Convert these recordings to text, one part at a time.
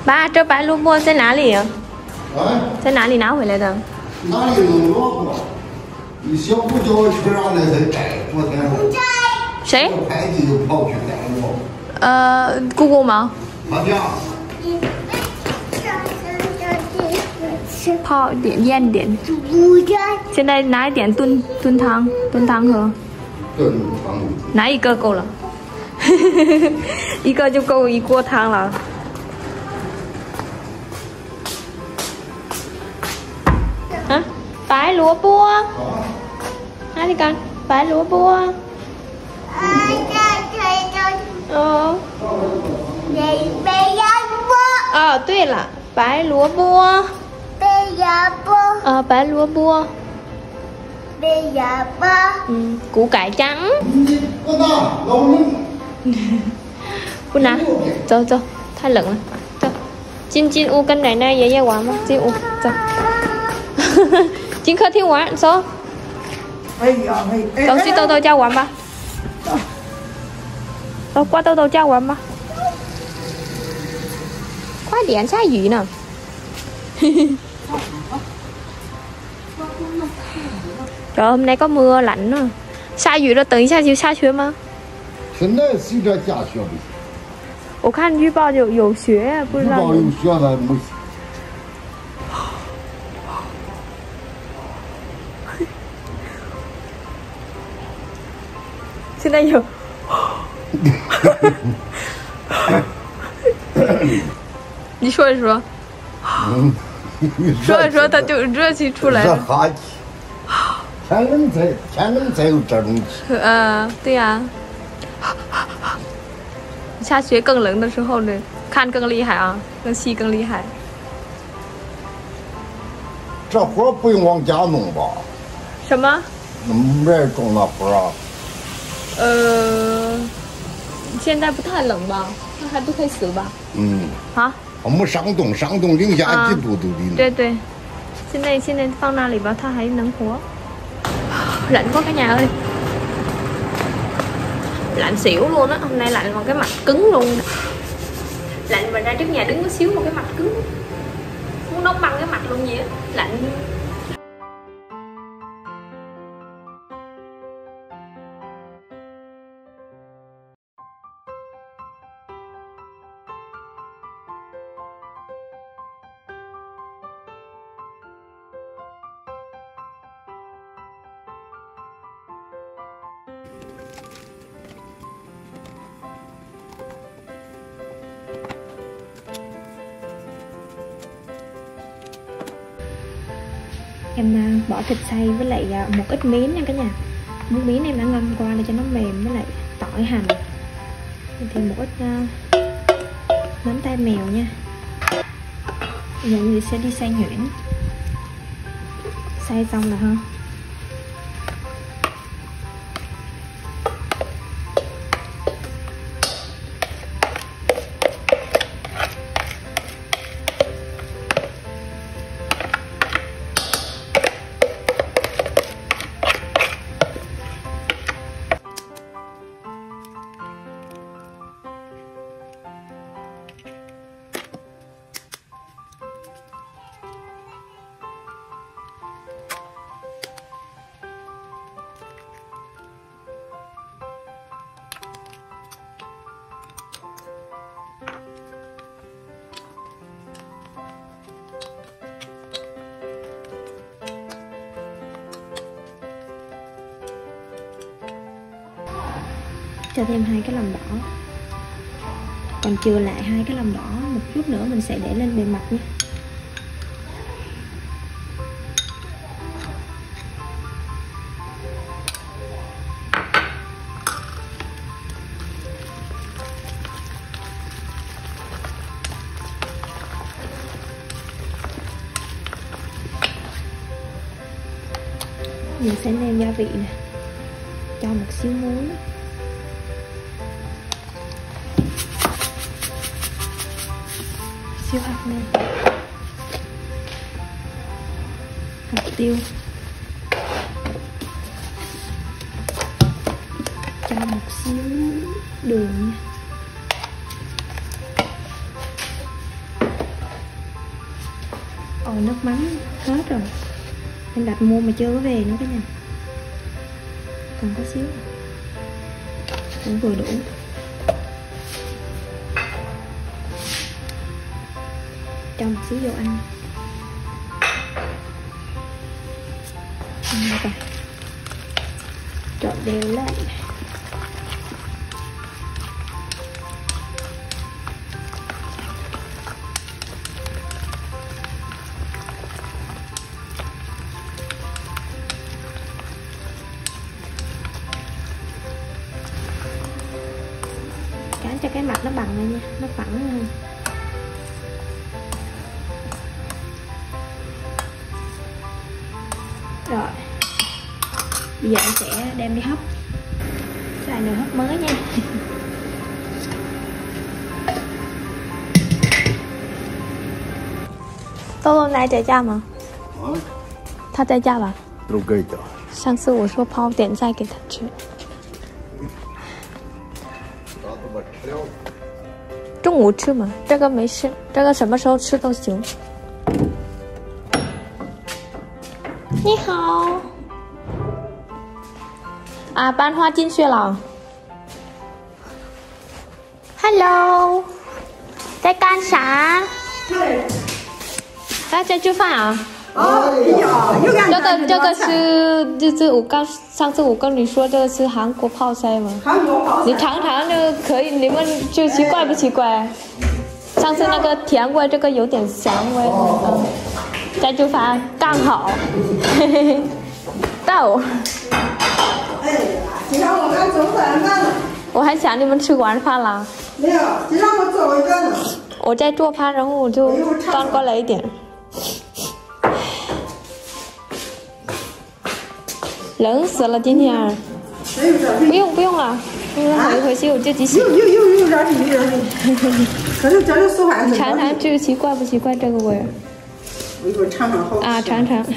爸，这白萝卜在哪里啊？在哪里拿回来的？ 哪里有萝卜？你小姑叫我去让那谁带，昨天谁？ 快递又跑去带我。 姑姑吗？ 他家。 泡点腌点。现在拿一点炖汤喝。 炖汤。 拿一个够了，一个就够一锅汤了。啊，白萝卜。哪里干？白萝卜。哦，对了，白萝卜。白萝卜。củ cải trắng. Bún à? Cho, thái lợn. Cho. Chín u cân này này dễ quá mà. Chín u. Cho. Chín khơi thiếu quá, số. Tôi xin tôi cho quả mà. Tôi qua tôi cho quả mà. Quá điện xa gì nè. Trời, hôm nay có mưa lạnh nữa. 下雨了，等一下就下雪吗？ 现在随着下雪的。 我看预报有雪，不知道。 预报有雪了没？ 现在有。你说一说。说一说，他就热气出来了。 热哈气。天冷才有这种气。 对呀。下雪更冷的时候呢，看更厉害啊，更细更厉害。 这活不用往家弄吧？ 什么？ 没人种那活啊？ 现在不太冷吧？那还不会死吧？啊？ 我们上冻零下几度都得。 对对，现在放那里吧，它还能活。Lạnh quá cả nhà ơi. Lạnh xỉu luôn á, hôm nay lạnh còn cái mặt cứng luôn. Lạnh mà ra trước nhà đứng có xíu một cái mặt cứng. Muốn đóng băng cái mặt luôn gì á, lạnh. Em bỏ thịt xay với lại một ít miến nha cả nhà. Miếng miến em đã ngâm qua để cho nó mềm với lại tỏi hành. Thì một ít mắm tai mèo nha. Bây giờ mình sẽ đi xay nhuyễn. Xay xong rồi ha. Cho thêm 2 cái lòng đỏ. Còn chừa lại 2 cái lòng đỏ một chút nữa mình sẽ để lên bề mặt nhé. Mình sẽ nêm gia vị nè. Cho một xíu muối. Xíu hạt nêm. Hạt tiêu. Cho một xíu đường nha. Ồ, nước mắm hết rồi. Em đặt mua mà chưa có về nữa cả nhà. Còn có xíu cũng vừa đủ. Cho một xíu dầu ăn. Rồi. Trộn đều lên. Cán cho cái mặt nó bằng lên nha, nó phẳng hơn. Rồi, bây giờ em sẽ đem đi hấp. Xài nồi hấp mới nha. Tô hôm nay在家吗？他在家吧？ 都在家。 上次我说泡点菜给他吃。中午吃嘛，这个没事，这个什么时候吃都行。你好。啊，班花进去了。Hello， 在干啥？在吃饭啊？ 哦，呀，又干这个是就是上次我跟你说这个是韩国泡菜吗？ 韩国泡菜。 你尝尝就可以，你们就奇怪不奇怪？上次那个甜味，这个有点咸味。嗯，在吃饭刚好，嘿嘿嘿，到。 哎呀，今天我刚做饭呢。 我还想你们吃完饭了。 没有，今天我做了一个呢。 我在做饭，然后我就翻过来一点。冷死了今天。不用了，回去我自己洗。 有热气，有热气。这就做饭。 尝尝这个奇怪不奇怪这个味儿？ 我一会儿尝尝好。 啊，尝尝。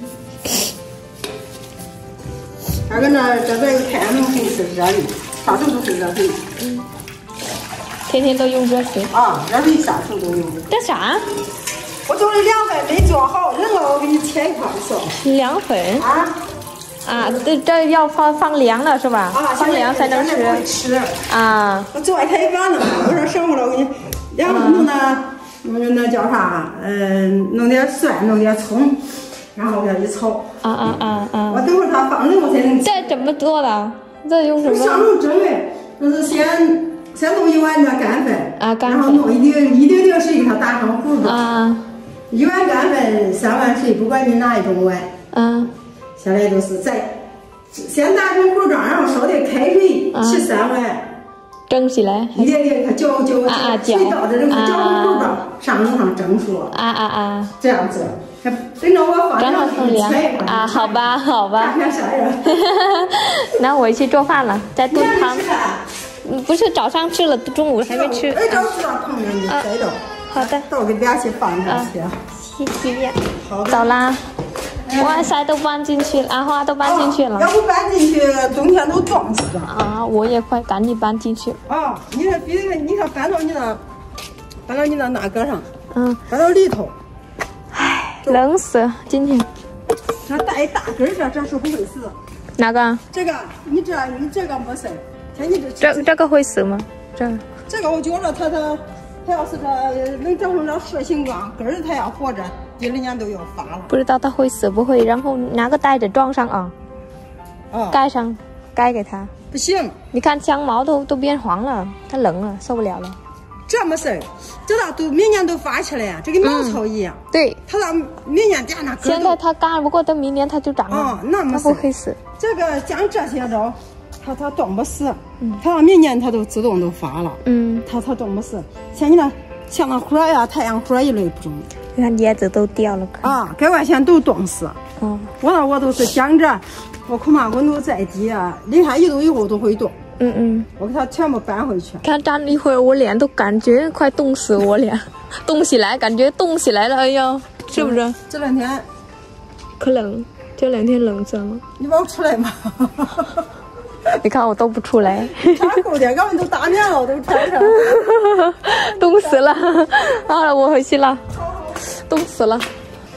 这个呢，这个太阳能水是热的，啥时候都是热水。 嗯。天天都用热水。 啊，热水啥时候都用。 这啥？ 我做了凉粉没做好，等会我给你切一块说。 凉粉。 啊。 啊，这要放凉了是吧？ 啊， 放凉才能吃。啊。 我做太晚了，我说省不了，我给你凉粉弄那叫啥？弄点蒜，弄点葱，然后给它一炒。我等会儿它放冷我才能。 这怎么做的？这用什么？ 上炉蒸的，就是先弄一碗那干粉。 啊，干粉。 然后弄一丁点水给它打成糊状。 啊。 1碗干粉3碗水，不管你哪一种碗。 嗯。 现在都是先打成糊状，然后烧点开水，起3碗， 蒸起来， 一点点它搅，水倒着，然后搅成糊状，上炉上蒸熟。这样做，等着我放凉水切一块。 啊，好吧。 看啥呀？ 那我去做饭了，在炖汤。不是早上吃了，中午还没吃。 哎，找知道朋友你带着。 好的。 到给俩去放上去。 谢谢。走啦。哇塞，都搬进去了，阿花都搬进去了。 要不搬进去，冬天都撞死了。 啊，我也快赶紧搬进去。 啊，你看搬到你那哪个上？搬到里头。 唉，冷死了今天。 这带大根儿，这是不会死。 哪个？ 这个，你这个没事。像你这个会死吗？ 这个我觉着它要是能长成这蛇形状，根儿它要活着，第2年都要发了。 不知道它会死不会，然后拿个袋子装上啊，盖上，盖给它。 不行， 你看枪毛都变黄了，它冷了，受不了了。 这没事儿，这都明年都发起来，这跟茅草一样。 对， 它到明年底下那根。 现在它干，不过它明年它就长了。 那没事， 它不会死。 这个像这些着，它冻不死。它到明年它都自动都发了。它冻不死。像那花呀、太阳花一类不中。 你看叶子都掉了。 该外线都冻死。我都是想着，我恐怕温度再低啊，0下1度以后都会冻。我给它全部搬回去。 看站了一会儿，我脸都感觉快冻死我脸，冻起来，感觉冻起来了，哎呀，是不是？ 这2天可冷，这2天冷死了。 你把我出来吧。 你看我都不出来。 穿厚点，俺们都大年了，都穿上。 冻死了。好了，我回去了。冻死了。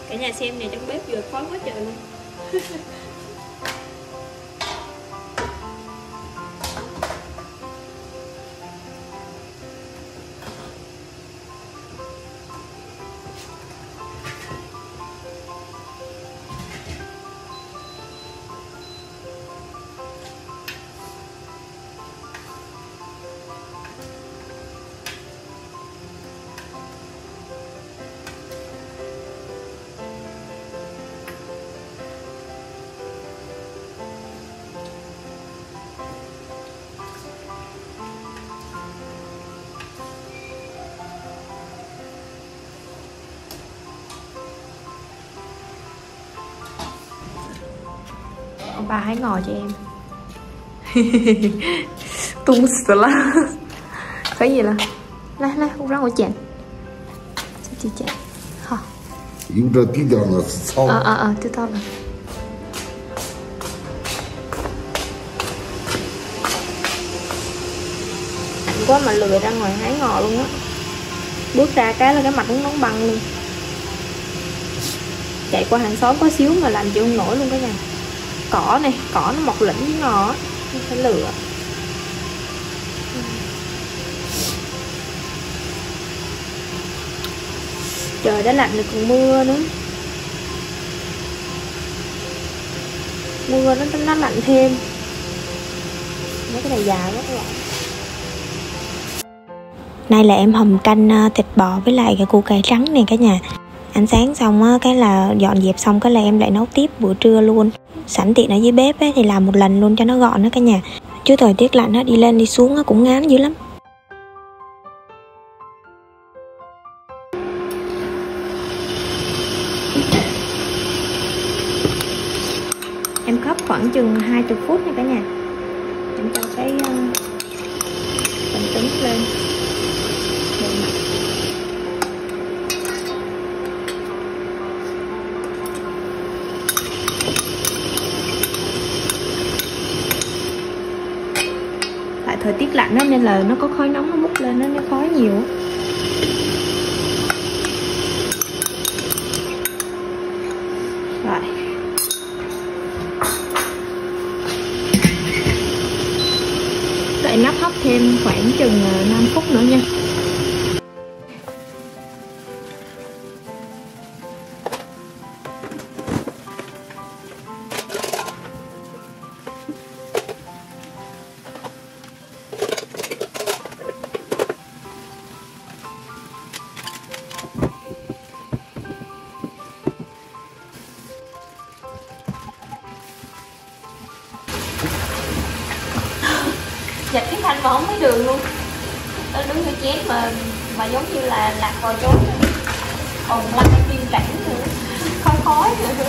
Cả nhà xem nè, trong bếp vừa khói quá trời luôn. Bà hãy ngồi cho em. Tung sờ la. Cái gì là? Này, không ra ngồi chèn. Sao chị chèn? Hả? 有这底调那是草。 知道了。Lạnh quá mà lười ra ngoài hái ngò luôn á. Bước ra cái là cái mặt nó nóng băng luôn. Chạy qua hàng xóm có xíu mà làm chịu không nổi luôn cả nhà. Cỏ này, cỏ nó mọc lỉnh với ngò á, nó phải lựa. Trời đã lạnh rồi còn mưa nữa. Mưa nó lạnh thêm. Mấy cái này dài quá các bạn. Nay là em hầm canh thịt bò với lại cái củ cải trắng này cả nhà. Ăn sáng xong á, cái là dọn dẹp xong cái là em lại nấu tiếp bữa trưa luôn. Sẵn tiện ở dưới bếp ấy, thì làm một lần luôn cho nó gọn đó cả nhà. Chứ thời tiết lạnh á, đi lên đi xuống á, cũng ngán dữ lắm. Em khắp khoảng chừng 20 phút nha cả nhà. Em cho cái phần trứng lên. Thời tiết lạnh đó nên là nó có khói nóng nó bốc lên, nó khói nhiều. Rồi. Đợi nắp hấp thêm khoảng chừng 5 phút nữa nha. Dạch cái thanh mà không thấy đường luôn. Nó đứng cái chén mà giống như là lạc vào chốn. Còn lăn cái viên cảnh nữa. Khói nữa.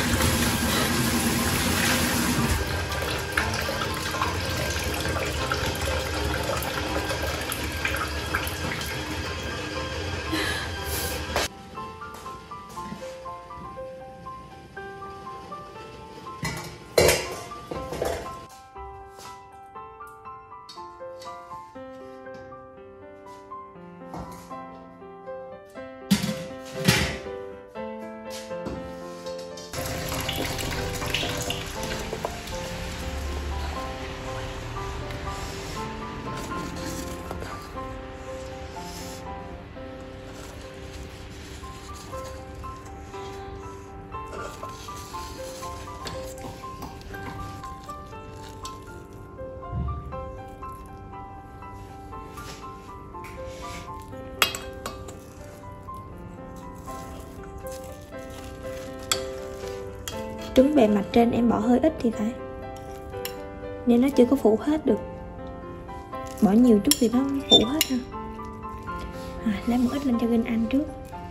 Trứng bề mặt trên em bỏ hơi ít thì phải, nên nó chưa có phủ hết được. Bỏ nhiều chút thì nó phủ hết ha. Lấy một ít lên cho Vinh ăn trước.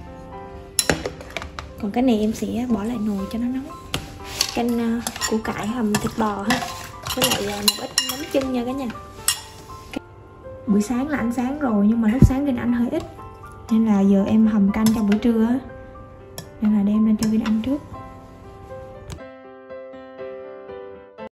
Còn cái này em sẽ bỏ lại nồi cho nó nóng. Canh củ cải hầm thịt bò ha, với lại một ít mắm chân nha cả nhà. Buổi sáng là ăn sáng rồi, nhưng mà lúc sáng Vinh ăn hơi ít, nên là giờ em hầm canh cho bữa trưa á, nên là đem lên cho Vinh ăn trước.